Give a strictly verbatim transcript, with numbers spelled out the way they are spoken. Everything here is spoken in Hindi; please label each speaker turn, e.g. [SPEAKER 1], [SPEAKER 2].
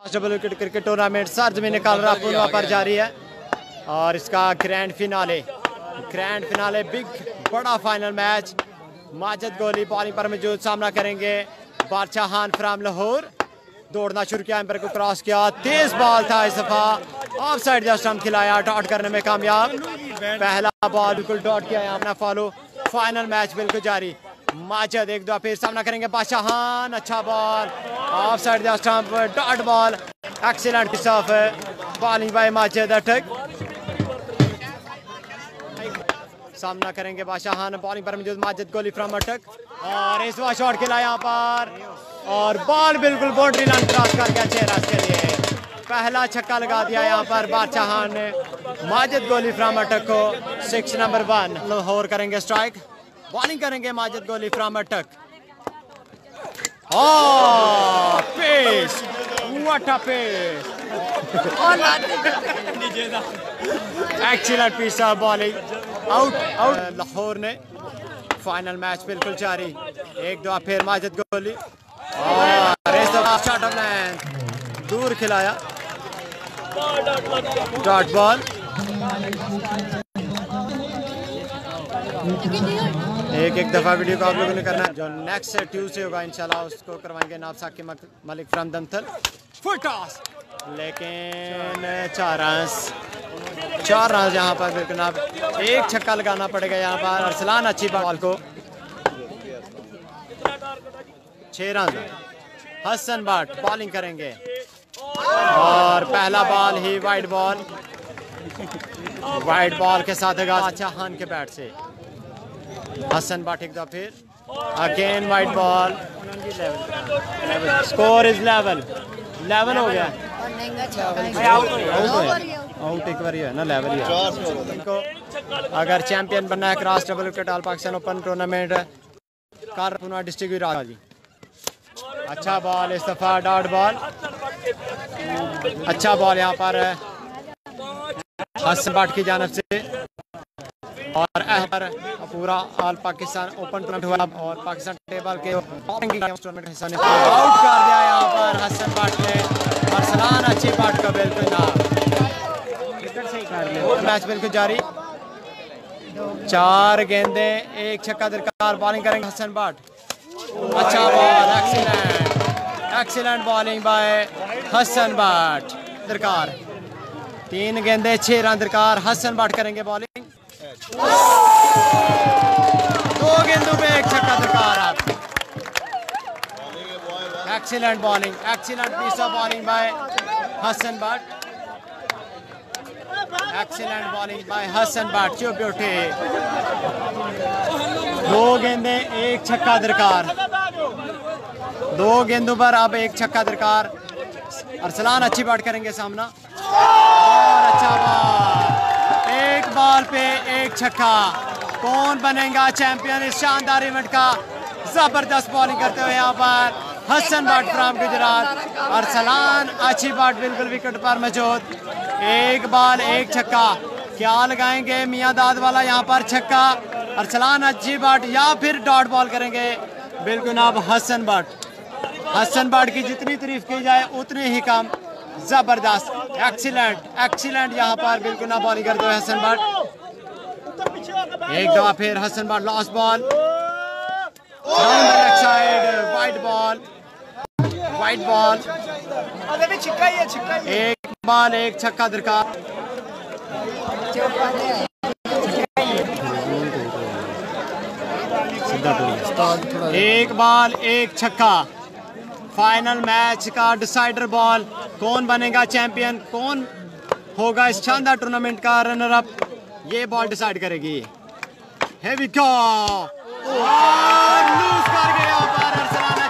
[SPEAKER 1] डबल विकेट क्रिकेट टूर्नामेंट सरजमीन कालरापुर पर जारी है और इसका grand finale grand finale big बड़ा final match. Majid Goli bowling पर मौजूद, सामना करेंगे बादशाहान फ्राम लाहौर। दौड़ना शुरू किया, एम्पायर को क्रॉस किया, तेज बॉल था इस दफा, ऑफ साइड जस्ट हम खिलाया, डॉट करने में कामयाब। पहला बॉल बिल्कुल डॉट किया यहाँ अपना फॉलो। फाइनल मैच बिल्कुल जारी। माजिद एक दो फिर सामना करेंगे बादशाहान, अच्छा बॉल ऑफ साइड जस्ट हम, dot ball, excellent pitch of bowling by Majid. Attock सामना करेंगे बादशाहान, बॉलिंग पर मौजूद माजिद गोली फ्रॉम अटक और इस बार शॉट खेला यहाँ पर और बॉल बिल्कुल बाउंड्री लाइन क्रॉस कर गया छह रन के लिए। पहला छक्का लगा दिया यहाँ पर बादशाहान ने माजिद गोली फ्रॉम अटक को। सिक्स नंबर वन लाहौर करेंगे स्ट्राइक, बॉलिंग करेंगे Majid Goli from Attock. Oh pace, what a pace, excellent piece of bowling, out out. Lahore ने फाइनल मैच बिल्कुल जारी। एक दो फिर माजिद गोली और इस दफा शॉट ऑफ लेंथ दूर खिलाया, डॉट बॉल। एक एक दफा वीडियो को आप लोगों ने करना है। जो नेक्स्ट ट्यूसडे होगा इंशाल्लाह उसको करवाएंगे नाबसाक के Malik from Damthal. Full toss लेकिन चार रन चार रन यहाँ पर बिल्कुल आप एक छक्का लगाना पड़ेगा यहाँ पर। अरसलान अच्छी बॉल को छह रन। हसन बट बॉलिंग करेंगे और पहला बॉल ही वाइड बॉल, वाइड बॉल के साथ बादशाहान के बैट से हसन बट एक दो फिर again wide ball. Score is level, level हो गया, आउट एक बार है ना, लेवल ही है। इनको अगर चैंपियन बनना है cross double wicket all Pakistan open tournament कारपुना डिस्ट्रिक्ट राजी। अच्छा बॉल इस दफा, डॉट बॉल, अच्छा बॉल यहाँ पर हसन बट की जानब से और पर पूरा ऑल पाकिस्तान ओपन टूर्नामेंट हुआ और पाकिस्तान टेबल के टूर्नामेंट हिस्सा ने आउट कर दिया यहाँ पर हसन बट ने। अरसलान अच्छी बट का बिल्कुल ना मैच बिल्कुल जारी। चार गेंदे एक छक्का दरकार, बॉलिंग करेंगे हसन बट। अच्छा ball, excellent excellent bowling by Hasan Butt दरकार। तीन गेंदे छह रन दरकार, हसन बट करेंगे बॉलिंग। दो गेंदों पे एक छक्का दरकार आप। Excellent bowling, excellent piece of bowling by Hasan Butt, excellent bowling by Hasan Butt. चुप उठे, दो गेंदे एक छक्का दरकार, दो गेंदों पर अब एक छक्का दरकार। अरसलान अच्छी बैट करेंगे सामना और अच्छा बॉल, एक बॉल पे एक छक्का। कौन बनेगा चैंपियन इस शानदार इवेंट का? जबरदस्त बॉलिंग करते हुए यहाँ पर हसन बट फ्रॉम गुजरात। अरसलान अच्छी बैट बिल्कुल विकेट पर मौजूद। एक बॉल एक छक्का, क्या लगाएंगे मियां दाद वाला यहाँ पर? छक्का। अरसलान अच्छी बैट या फिर डॉट बॉल करेंगे बिल्कुल अब हसन बट। हसन बट की जितनी तारीफ की जाए उतनी ही कम। जबरदस्त, एक्सीलेंट एक्सीलेंट यहाँ पर बिल्कुल ना बॉलिंग करते हुए हसन बट। एक दफा फिर Hasan Butt, lost ball down the leg side, wide ball, wide ball, एक बॉल एक छक्का दरकार। एक बॉल एक छक्का, फाइनल मैच का डिसाइडर बॉल। कौन बनेगा चैंपियन, कौन होगा इस शानदार टूर्नामेंट का रनर अप, ये बॉल डिसाइड करेगी। Here we go! लूज कर गया पर अरसलान